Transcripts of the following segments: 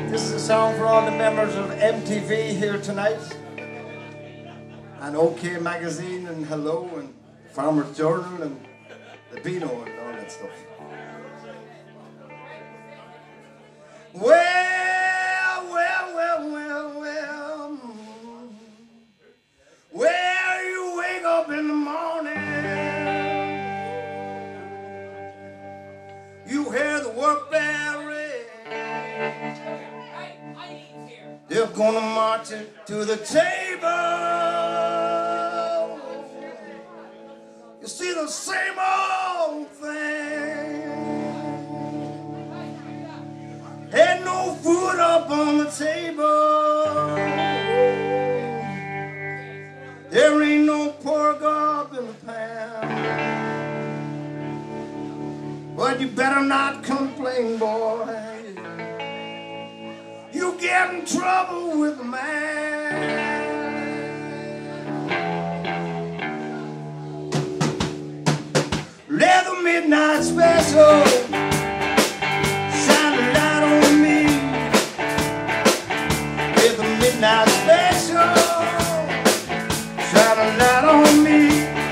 This is a song for all the members of MTV here tonight, and OK Magazine, and Hello, and Farmer's Journal, and the Beano, and all that stuff. Well, you wake up in the morning, you hear the work bell ring. They're gonna march it to the table. You see the same old thing. Ain't no food up on the table. There ain't no pork up in the pan. But you better not complain, boy. You get in trouble with the man. Let the midnight special shine a light on me. Let the midnight special shine a light on me.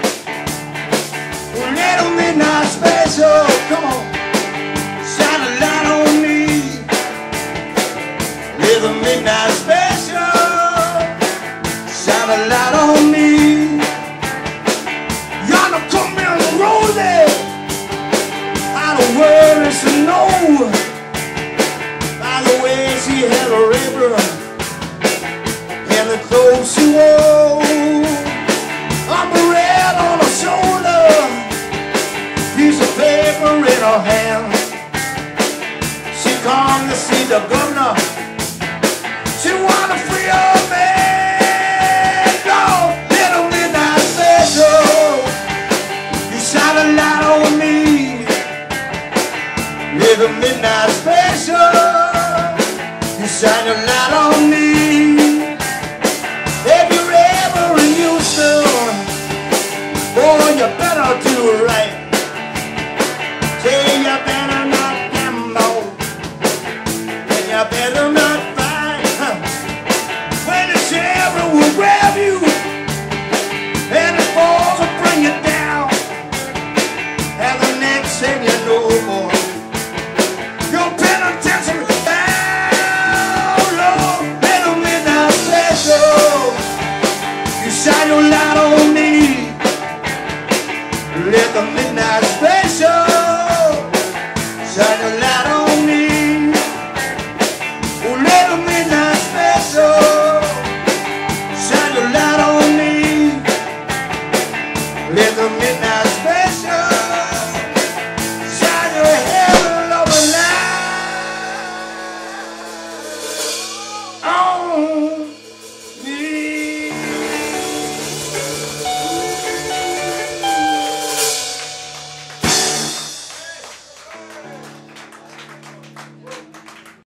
Let the midnight special, come on, shine a light on me. Let the midnight special shine a light on me. Yonder come in the roses, I don't worry, so no. By the way she had a river and the clothes she wore, umbrella on her shoulder, piece of paper in her hand. She come to see the governor. She wanna free her man. No, little midnight special, you shine a light on me. Little midnight special, you shine a light on me.